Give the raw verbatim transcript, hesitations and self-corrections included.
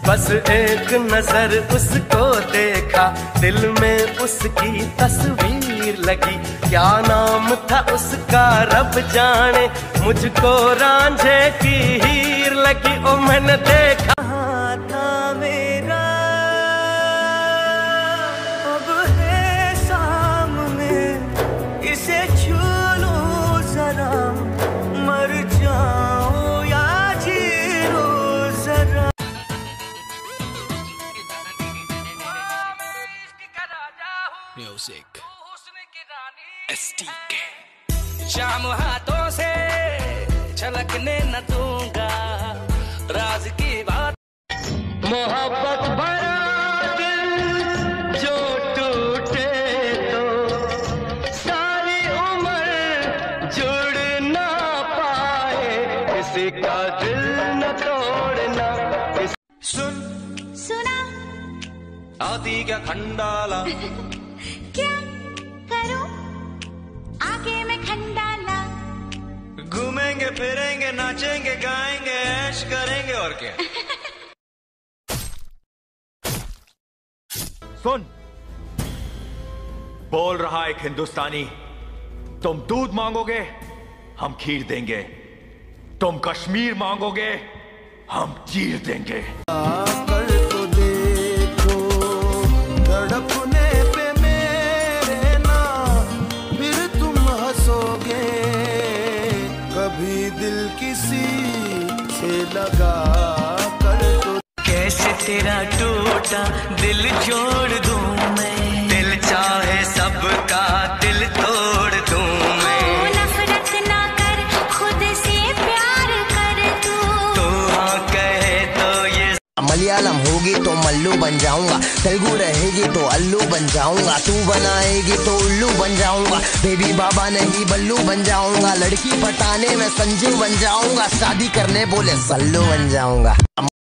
बस एक नजर उसको देखा, दिल में उसकी तस्वीर लगी। क्या नाम था उसका रब जाने, मुझको रांझे की हीर लगी। ओ मैंने देखा था मेरा, अब है सामने, इसे छू लो जरा, मर जाओ या जी लो जरा। म्यूजिक एस टी के। शाम हाथों से छलकने न दूंगा, राज की बात। मोहब्बत भरा दिल जो टूटे तो सारी उम्र जुड़ ना पाए, किसी का दिल न तोड़ना। सुन सुना आती क्या खंडाला, क्या करूं आगे मैं खंडाला। घूमेंगे फिरेंगे नाचेंगे गाएंगे ऐश करेंगे और क्या। सुन, बोल रहा एक हिंदुस्तानी, तुम दूध मांगोगे हम खीर देंगे, तुम कश्मीर मांगोगे हम चीर देंगे। दिल किसी से लगा कर तो कैसे तेरा टूटा दिल जोड़ दूं मैं, दिल चाहे सबका दिल तोड़ दूं मैं। ओ नफरत ना कर, खुद से प्यार कर तू। तो हाँ कहे तो ये मलयालम होगी तो मल्लू बन जाऊंगा, तेलुगु रहेगी तो अल्लू बन जाऊंगा, तू बनाएगी तो उल्लू बन जाऊंगा, बेबी बाबा नहीं बल्लू बन जाऊंगा, लड़की पटाने में संजू बन जाऊंगा, शादी करने बोले सल्लू बन जाऊंगा।